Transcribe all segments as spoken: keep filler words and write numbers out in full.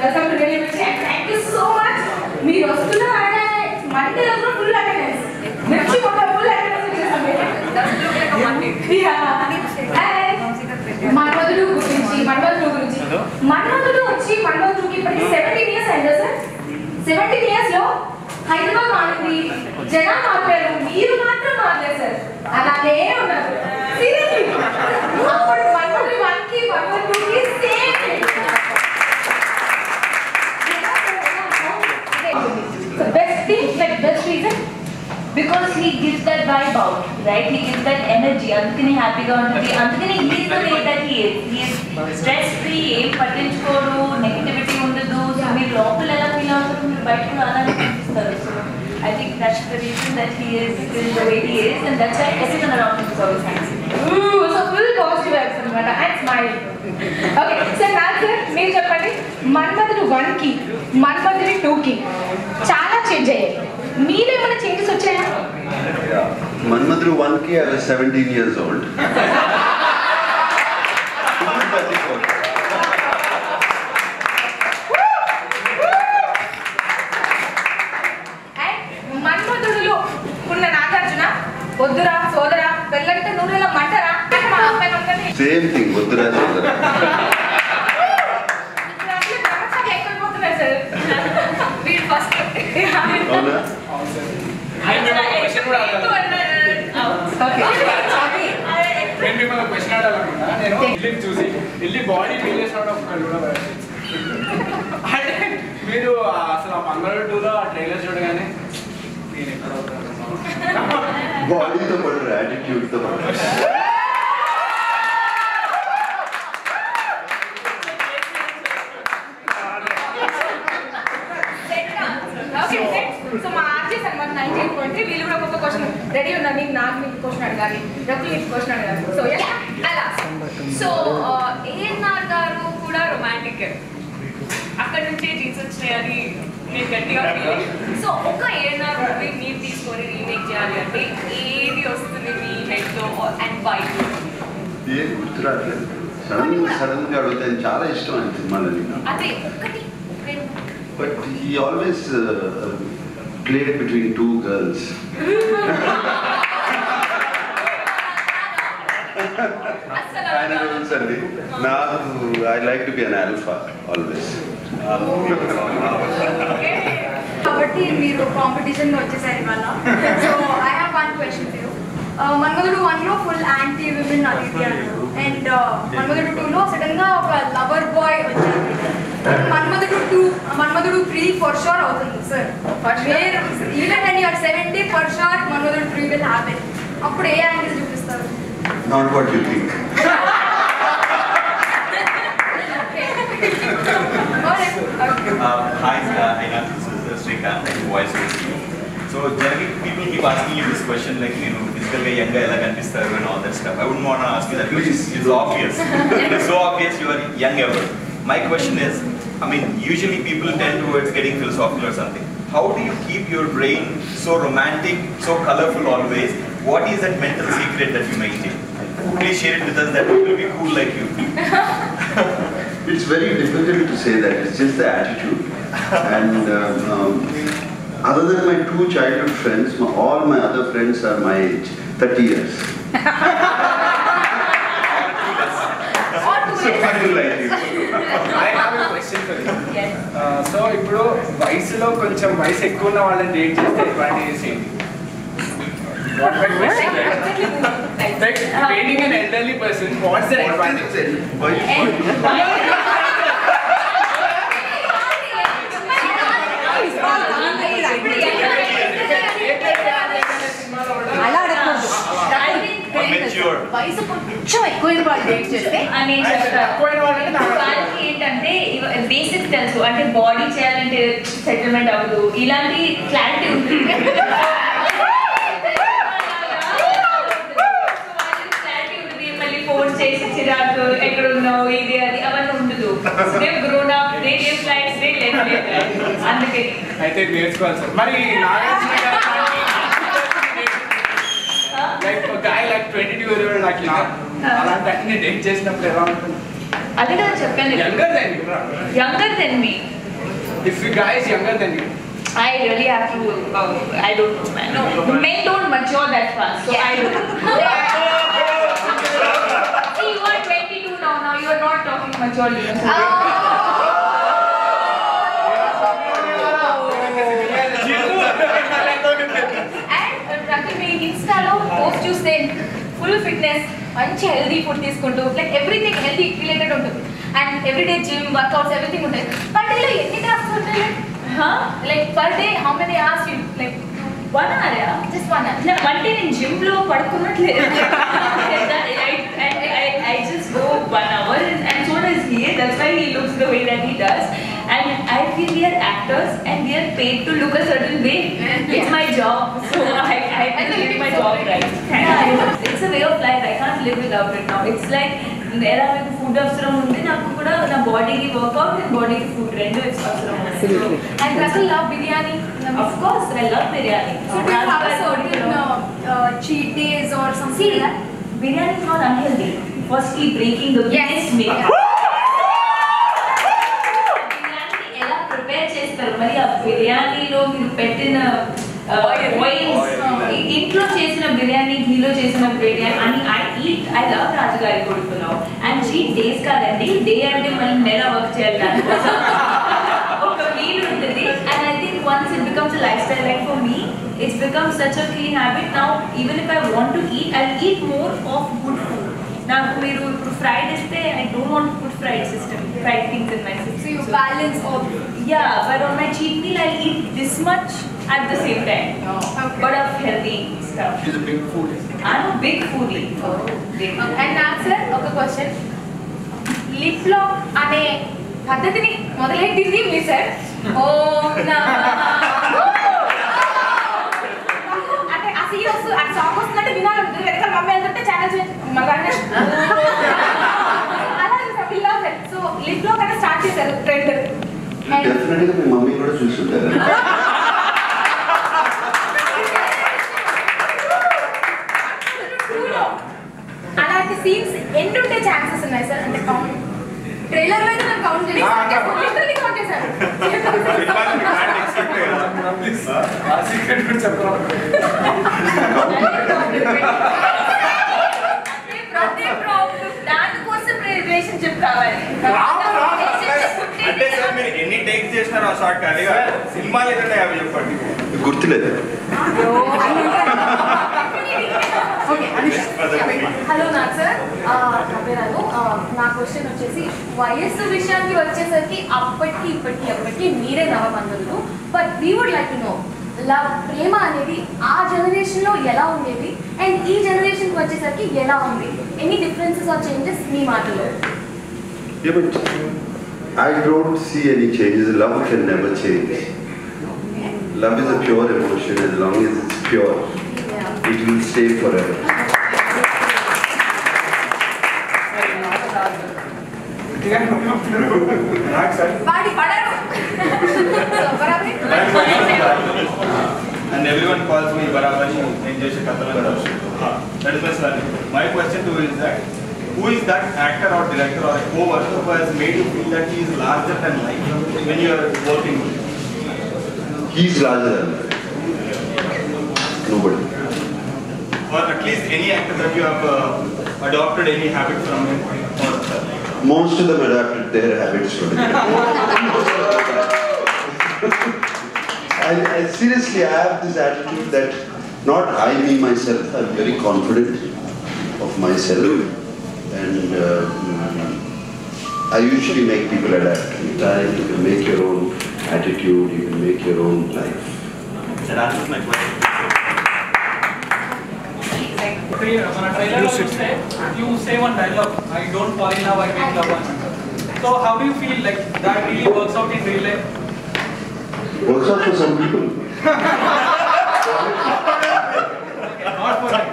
welcome to Really Mirchi and thank you so much. మీరు వస్తున్న Monday రోజు full attendance. మిర్చి ఒక ఫుల్ అటెండెన్స్ వచ్చేసాము. మన్మధుడు గురించి మన్మధుడు గురించి మన్మధుడు వచ్చి మన్మధుడికి ఇప్పటికి సెవెంటీన్ ఇయర్స్ అయిందా సార్? సెవెంటీన్ ఇయర్స్ లో హైదరాబాద్ మారింది, జనాలు మాట్లాడారు, మీరు మాత్రం మారలేదు సార్. అలాగే ఉన్నారు. సీరియస్లీ అప్పుడు మన్మధుడు వన్ కి మన్మధుడు టూ కి same. The best thing, like best reason, because he gives that vibe out, right? He gives that energy. Andukane happy ga untadi. Andukane he is the way that he is. He is stress free. Em pattinchukodu, negativity undadu. So meer local ela feel avutaru, meer bayata kuda alane kanipistaru. So I think that's the reason that he is still the way he is, and that's why everyone around him is always happy. Ooh, so full positive vibes anamata and smile. Okay, so now sir, meer cheppandi Manmadhudu one కి Manmadhudu two కి చాలా change అయ్యాయి. మీలో ఏమైనా changes వచ్చాయా? Manmadhudu one కి I was seventeen years old. మన్మధుడులో ఉన్న నాగార్జున వద్దురా సోదరా పెళ్ళంటే నూనెలో మంటరా సేమ్ థింగ్ వద్దురా సోదరా. చూసి వెళ్ళి బాడీ ఫీల్ చేసినప్పుడు అంటే మీరు అసలు ఆ మంగళూరు టూలో ఆ ట్రైలర్ చూడగానే నేను ఎక్కడ బాడీతో పడరు, యాటిట్యూడ్తో పడరు. సో మా ఆర్జే సన్మాన్ నైన్టీన్ ట్వంటీ వీళ్ళు కూడా ఒక్కొక్క క్వశ్చన్ రెడీ ఉన్నారు. నీకు నాకు మీకు క్వశ్చన్ అడగాలి, రకుల్ నీకు క్వశ్చన్ అడగాలి. సో అలా సో ఏఎన్ఆర్ గారు కూడా రొమాంటిక్, అక్కడ నుంచే జీన్స్ వచ్చినాయని నేను గట్టిగా ఫీల్. సో ఒక ఏఎన్ఆర్ మూవీ మీరు తీసుకొని రీమేక్ చేయాలి అంటే ఏది వస్తుంది మీ హెడ్లో అండ్ వై? ఏ గుర్తురాట్లేదు, సడన్ సడన్ గా అడుగుతాను. చాలా ఇష్టం అండి సినిమాలని. అదే ఒకటి but he always played between two girls. I rules అండి. నాకు I like to be an alpha always. కాబట్టి మీరు కాంపిటీషన్ లో వచ్చేసారు ఇవాళ. So I have one question for you. Manmadhudu one లో ఫుల్ యాంటీ విమెన్ అదితి అన్నారు, అండ్ మన్మధుడు టూ లో సడన్ గా ఒక లవర్ బాయ్ వచ్చారు. Manmadhudu two Manmadhudu three for sure అవుతుంది sir. Even when you're seventy for sure Manmadhudu three will happen. అప్పుడు ఏ యాంగిల్ చూపిస్తారు? Not what you think. uh, hi, uh, I know this is uh, Srikanth, I'm voice over you. So generally people keep asking you this question like, you know, physically younger ela kanipistaru and all that stuff. I wouldn't want to ask you that because it's, it's obvious. It is so obvious you are young ever. My question is, I mean, usually people tend towards getting philosophical or something. How do you keep your brain so romantic, so colorful always? What is that mental secret that you maintain? Please share it with us that we will be cool like you. It's very difficult to say that. It's just the attitude. And um, um, other than my two childhood friends, my, all my other friends are my age, thirty years. So people like you. I have a question for you. Yes. Uh, so ఇప్పుడు వయసులో కొంచెం వయసు ఎక్కువ ఉన్న వాళ్ళని date చేస్తే advantages ఏంటి? Like dating an elderly person, what's the advantage? వయసు కొంచెం ఎక్కువైన వాళ్ళు డేట్ చేస్తే అని వాళ్ళకి ఏంటంటే బేసిక్ తెలుసు, అంటే బాడీ చేయాలంటే సెటిల్మెంట్ అవ్వదు, ఇలాంటి క్లారిటీ ఉంటుంది. ఫోన్ చేసి చిరాకు ఎక్కడ ఉన్నావు ఇది అది అవన్నీ ఉండదు. గ్రోన్ అప్ రేడియస్ లైట్స్ అందుకే అయితే నేర్చుకోవాలి సార్. మరి Nagarjuna garu like guy like twenty-two year old like now అలాంటి అన్ని డేట్ చేసినప్పుడు ఎలా ఉంటుంది? అదే కదా చెప్పాను. Younger than you. Younger than me. If you guys younger than you. I really have to. Uh, I don't know, man. No, men don't mature that fast, so I don't. See, you are twenty-two now. Now you are not talking maturely. So And Rakul, మీ ఇన్స్టాలో post చూస్తే full fitness, మంచి healthy food తీసుకుంటూ like everything healthy related ఉంటుంది. And everyday gym workouts everything ఉంటాయి. Per డేలో ఎన్ని tasks ఉంటాయి? Like per day how many hours you like one hour? Just one hour. అంటే నేను జిమ్ లో పడుకున్నట్లేదు. I just go one hour and, and so does he. That's why he looks the way that he does. And I feel we are actors and we are paid to look a certain way. It's my job, so I I have to live my job right. Yeah, it's a way of life. I can't live without it now. It's like ఎలా మీకు food అవసరం ఉంది, నాకు కూడా నా బాడీకి work out and బాడీకి food రెండు అవసరం ఉంది. And Rakul love biryani. Of course, I love biryani. So do you have a certain uh, uh, cheat days or something See, like that? biryani is not unhealthy. Firstly, breaking the biggest myth. Biryani ఎలా prepare చేస్తారు? మరి ఆ బిర్యానీలో మీరు పెట్టిన oils, ఇంట్లో చేసిన బిర్యానీ, ఘీలో చేసిన బిర్యానీ అని ఐ ఈట్. ఐ లవ్ రాజుగారి కొడుకున్నావు అండ్ చీట్ డేస్ కాదండి. డే అంటే మళ్ళీ నెల వర్క్ చేయాలి దానికోసం. ఒక మీల్ ఉంటుంది. And I think once it becomes a lifestyle like for me, it's become such a clean habit now. Even if I want to eat, I'll eat more of good food. Now, మీరు ఇప్పుడు fried ఇస్తే I don't want to put fried system, fried things in my system. So you balance all. Yeah, but on my cheat meal I'll eat this much at the same time. Oh, okay. But of healthy stuff. She's a big foodie. I'm a big foodie. Oh. Big. And now sir, ఒక question. Lip lock అనే పద్ధతిని మొదలెట్టింది మీ sir. ఓ నా అంటే ఆ scene వస్తు ఆ song వస్తుందంటే వినాలి ఉంటుంది. వెనకాల మమ్మీ వెళ్తుంటే ఛానల్ మగానే అలా పిల్ల సో లిప్ లాక్ అంటే స్టార్ట్ చేశారు ట్రెండ్. డెఫినెట్గా మీ మమ్మీ కూడా చూస్తుంటారు. అలాంటి సీన్స్ ఎన్ని ఉంటే ఛాన్సెస్ ఉన్నాయి సార్? అంటే కౌంట్ ట్రైలర్ లో అయితే నేను కౌంట్ చేసి లిటరల్లీ కౌంట్ చేశాను. దానికోసం రిలేషన్షిప్ కావాలి. అంటే సార్ మీరు ఎన్ని టేక్స్ చేసినారో ఆ షార్ట్ కానీ సినిమాలు ఏంటంటే అవి చెప్పండి. గుర్తులేదు. హలో నాకు సార్, నా పేరు నా క్వశ్చన్ వచ్చేసి వయస్సు విషయానికి వచ్చేసరికి అప్పటికి ఇప్పటికి ఎప్పటికీ మీరే నవమన్మధుడు. But we would like to know love ప్రేమ అనేది ఆ జనరేషన్లో ఎలా ఉండేది అండ్ ఈ జనరేషన్కి వచ్చేసరికి ఎలా ఉంది? ఎనీ డిఫరెన్సెస్ ఆర్ చేంజెస్ మీ మాటలో? Yeah, but I don't see any changes. Love can never change. Love is a pure emotion. As long as it's pure, Yeah. it will stay forever. వాడి పడరు. So, బరాబర్. And everyone calls me Barabari. నేను చేసే కథలు that is my son. My question to you is that who is that actor or director or a co-worker who has made you feel that he is larger than life when you are working with him? He's larger than life. Nobody. Or at least any actor that you have uh, adopted any habit from him? Or, uh, Most of them adapted their habits from me. I, I seriously, I have this attitude that not I, me, myself, I'm very confident of myself. And uh, I usually make people adapt. In time, you can make your own attitude, you can make your own life. that answers my question. మన trailer చూస్తే you say one dialogue, I don't fall in love, I make love one. So how do you feel like that really works out in real life? Works out for some people. Not for me.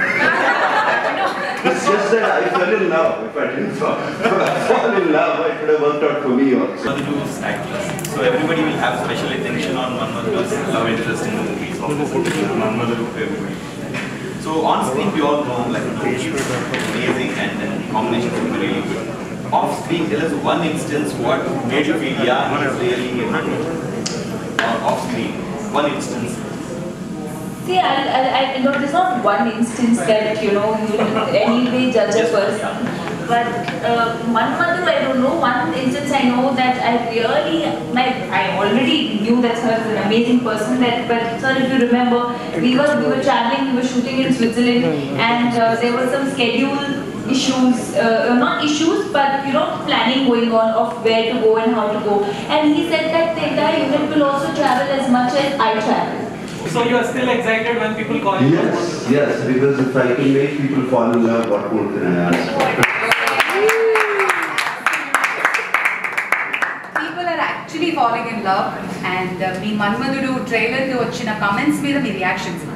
It's just that I fell in love. If I didn't fall, fall in love, it would have worked out for me also. Manmadhudu is actress, so everybody will have special attention on Manmadhudu's love interest in the movies. Manmadhudu, everybody. So on screen we all know like he's amazing and then combination will be really good. off screen, tell us one instance what made you feel, yeah, he's really, you know, uh, off screen. One instance. See, I, I, I know there's not one instance that, you know, you will anyway judge a person. But uh, Manmadhudu, I don't know, one instance I know that I really, my, I already knew that sir is an amazing person, that, but sir, if you remember, we were, we were traveling, we were shooting in Switzerland, and uh, there were some schedule issues, uh, not issues, but you know, planning going on of where to go and how to go. And he said that the entire unit will also travel as much as I travel. So you are still excited when people call you? Yes, yes, because if I can make people fall in love, what more can I ask? People are actually falling in love, and uh, me Manmadhudu trailer ki vachina comments meeda me reactions.